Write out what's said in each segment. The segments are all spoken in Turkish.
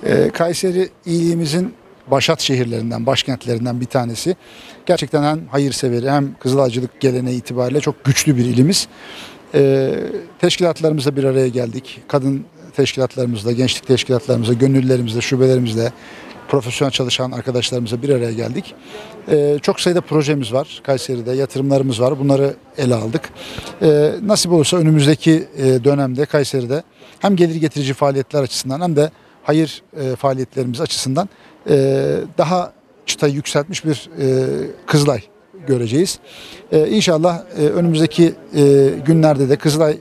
Kayseri iyiliğimizin başat şehirlerinden, başkentlerinden bir tanesi. Gerçekten hem hayırseveri hem kızılaycılık geleneği itibariyle çok güçlü bir ilimiz. Teşkilatlarımızla bir araya geldik. Kadın teşkilatlarımızla, gençlik teşkilatlarımızla, gönüllülerimizle, şubelerimizle, profesyonel çalışan arkadaşlarımızla bir araya geldik. Çok sayıda projemiz var. Kayseri'de yatırımlarımız var. Bunları ele aldık. Nasip olursa önümüzdeki dönemde Kayseri'de hem gelir getirici faaliyetler açısından hem de hayır faaliyetlerimiz açısından daha çıtayı yükseltmiş bir Kızılay göreceğiz. İnşallah önümüzdeki günlerde de Kızılay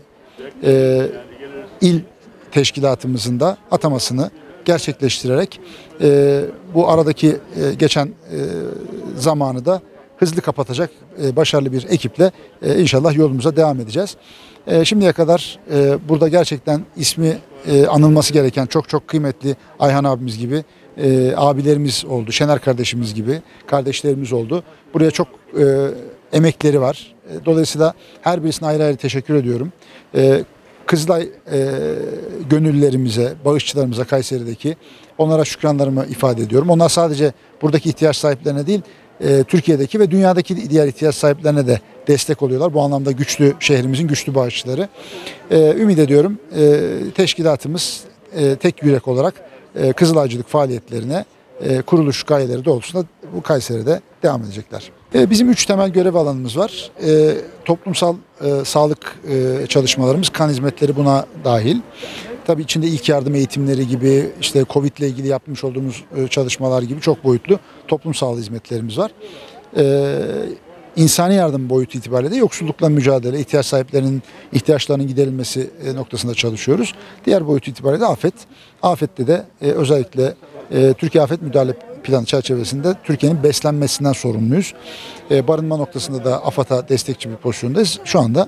il teşkilatımızın da atamasını gerçekleştirerek bu aradaki geçen zamanı da hızlı kapatacak başarılı bir ekiple inşallah yolumuza devam edeceğiz. Şimdiye kadar burada gerçekten ismi anılması gereken çok kıymetli Ayhan abimiz gibi abilerimiz oldu, Şener kardeşimiz gibi kardeşlerimiz oldu. Buraya çok emekleri var. Dolayısıyla her birisine ayrı ayrı teşekkür ediyorum. Kızılay gönüllülerimize, bağışçılarımıza Kayseri'deki onlara şükranlarımı ifade ediyorum. Onlar sadece buradaki ihtiyaç sahiplerine değil, Türkiye'deki ve dünyadaki diğer ihtiyaç sahiplerine de destek oluyorlar. Bu anlamda güçlü şehrimizin güçlü bağışçıları. Ümit ediyorum teşkilatımız tek yürek olarak Kızılaycılık faaliyetlerine kuruluş gayeleri doğrultusunda bu Kayseri'de devam edecekler. Bizim 3 temel görev alanımız var. Toplumsal sağlık çalışmalarımız, kan hizmetleri buna dahil. Tabii içinde ilk yardım eğitimleri gibi, işte Covid ile ilgili yapmış olduğumuz çalışmalar gibi çok boyutlu toplum sağlığı hizmetlerimiz var. İnsani yardım boyutu itibariyle de yoksullukla mücadele, ihtiyaç sahiplerinin ihtiyaçlarının giderilmesi noktasında çalışıyoruz. Diğer boyutu itibariyle de afet. Afette de özellikle Türkiye Afet Müdahale Planı çerçevesinde Türkiye'nin beslenmesinden sorumluyuz. Barınma noktasında da AFAD'a destekçi bir pozisyondayız. Şu anda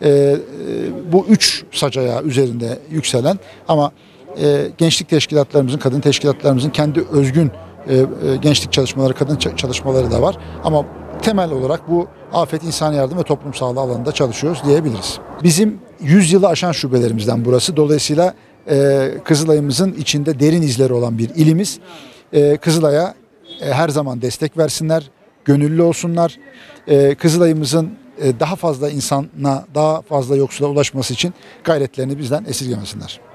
bu 3 sacaya üzerinde yükselen ama gençlik teşkilatlarımızın, kadın teşkilatlarımızın kendi özgün gençlik çalışmaları, kadın çalışmaları da var. Ama temel olarak bu afet, insani yardım ve toplum sağlığı alanında çalışıyoruz diyebiliriz. Bizim 100 yılı aşan şubelerimizden burası. Dolayısıyla Kızılay'ımızın içinde derin izleri olan bir ilimiz. Kızılay'a her zaman destek versinler, gönüllü olsunlar. Kızılay'ımızın daha fazla insana, daha fazla yoksula ulaşması için gayretlerini bizden esirgemesinler.